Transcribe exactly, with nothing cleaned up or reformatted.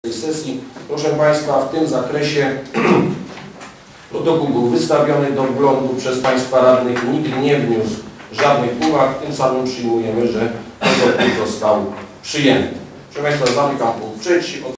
sesji. Proszę Państwa, w tym zakresie protokół był wystawiony do wglądu przez Państwa radnych. Nikt nie wniósł żadnych uwag. Tym samym przyjmujemy, że protokół został przyjęty. Proszę Państwa, zamykam punkt trzeci.